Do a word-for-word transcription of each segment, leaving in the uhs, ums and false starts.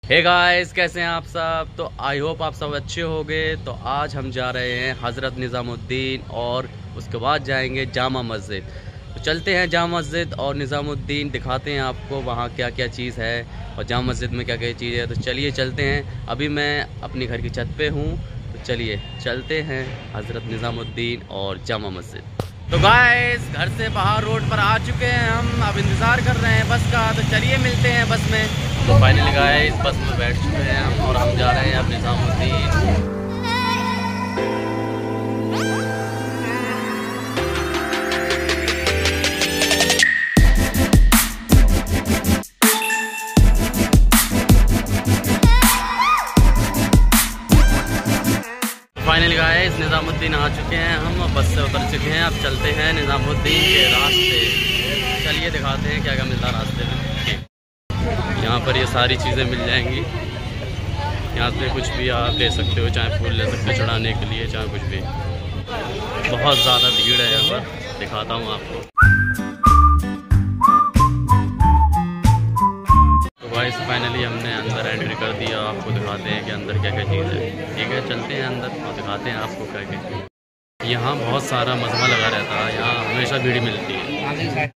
Hey guys, कैसे हैं आप सब। तो आई होप आप सब अच्छे होंगे। तो आज हम जा रहे हैं हज़रत निज़ामुद्दीन और उसके बाद जाएंगे जामा मस्जिद। तो चलते हैं जामा मस्जिद और निज़ामुद्दीन, दिखाते हैं आपको वहाँ क्या क्या चीज़ है और जामा मस्जिद में क्या क्या चीज़ है। तो चलिए चलते हैं। अभी मैं अपने घर की छत पे हूँ, तो चलिए चलते हैं हज़रत निज़ामुद्दीन और जामा मस्जिद। तो गाइस, घर से बाहर रोड पर आ चुके हैं हम, अब इंतज़ार कर रहे हैं बस का। तो चलिए मिलते हैं बस में। तो फाइनली गाइस, बस में बैठ चुके हैं हम और हम जा रहे हैं अब निज़ामुद्दीन। फाइनली गाइस, निज़ामुद्दीन आ चुके हैं हम, बस से उतर चुके हैं। अब चलते हैं निज़ामुद्दीन के रास्ते। चलिए दिखाते हैं क्या क्या मिलता है रास्ते में। यहाँ पर ये सारी चीज़ें मिल जाएंगी। यहाँ से कुछ भी आप ले सकते हो, चाहे फूल ले सकते हो चढ़ाने के लिए, चाहे कुछ भी। बहुत ज़्यादा भीड़ है यहाँ पर, दिखाता हूँ आपको। तो गाइस, फाइनली हमने अंदर एंट्री कर दिया। आपको दिखाते हैं कि अंदर क्या क्या चीज़ है। ठीक है, चलते हैं अंदर और दिखाते हैं आपको क्या क्या। यहाँ बहुत सारा मजमा लगा रहता है, यहाँ हमेशा भीड़ मिलती है।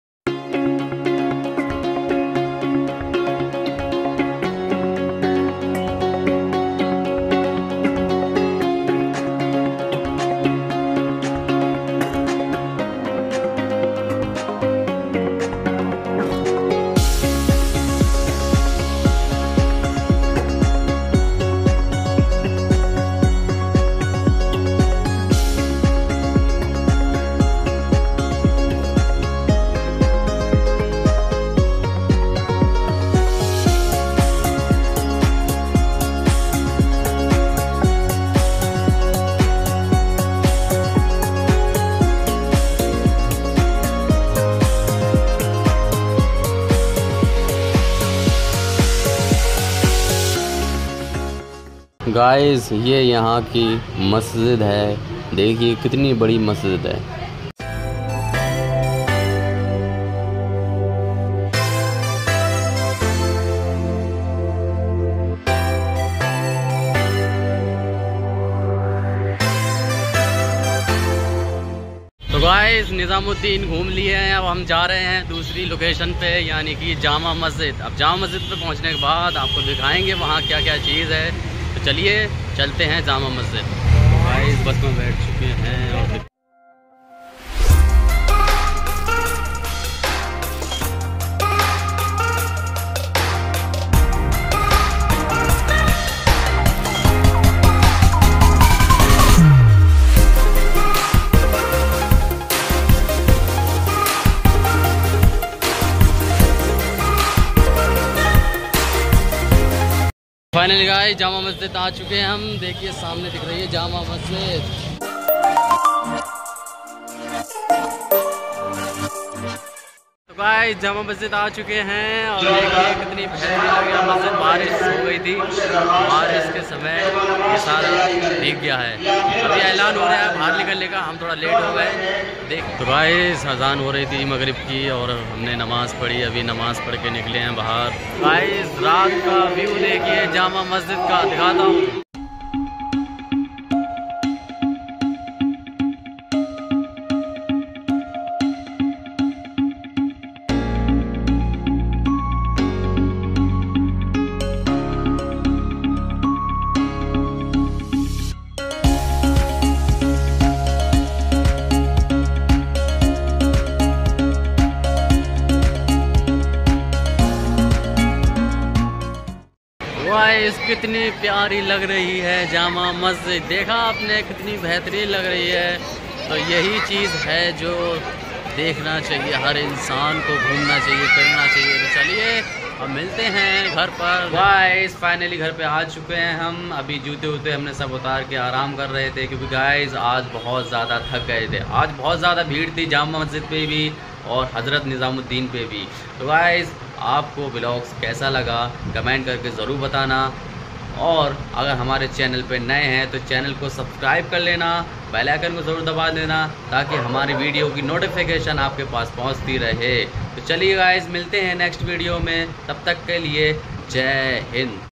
गाइस, ये यहाँ की मस्जिद है। देखिए कितनी बड़ी मस्जिद है। तो गाइस, निज़ामुद्दीन घूम लिए हैं। अब हम जा रहे हैं दूसरी लोकेशन पे, यानी कि जामा मस्जिद। अब जामा मस्जिद पे पहुंचने के बाद आपको दिखाएंगे वहाँ क्या क्या चीज़ है। तो चलिए चलते हैं जामा मस्जिद। गाइस, बस में बैठ चुके हैं और फाइनली गाइस, जामा मस्जिद आ चुके हैं हम। देखिए सामने दिख रही है जामा मस्जिद। तो गाइस, जामा मस्जिद आ चुके हैं और देखिए कितनी बेहतरीन लग रही है मस्जिद। बारिश हो गई थी, बारिश के समय ये सारा भीग गया है। अभी ऐलान हो रहा है बाहर निकलने का, हम थोड़ा लेट हो गए। देख तो गाइस, अजान हो रही थी मगरिब की और हमने नमाज़ पढ़ी। अभी नमाज़ पढ़ के निकले हैं बाहर। गाइस, रात का व्यू देखिए जामा मस्जिद का, दिखाता हूँ। गाइस, कितनी प्यारी लग रही है जामा मस्जिद। देखा आपने, कितनी बेहतरीन लग रही है। तो यही चीज़ है जो देखना चाहिए, हर इंसान को घूमना चाहिए, करना चाहिए। तो चलिए अब मिलते हैं घर पर। गाइस, फाइनली घर पे आ चुके हैं हम। अभी जूते वूते हमने सब उतार के आराम कर रहे थे, क्योंकि गाइस आज बहुत ज़्यादा थक गए थे। आज बहुत ज़्यादा भीड़ थी जामा मस्जिद पे भी और हज़रत निज़ामुद्दीन पे भी। तो गाइस, आपको व्लॉग्स कैसा लगा कमेंट करके ज़रूर बताना। और अगर हमारे चैनल पे नए हैं तो चैनल को सब्सक्राइब कर लेना, बेल आइकन को ज़रूर दबा देना ताकि हमारी वीडियो की नोटिफिकेशन आपके पास पहुंचती रहे। तो चलिए गाइस, मिलते हैं नेक्स्ट वीडियो में, तब तक के लिए जय हिंद।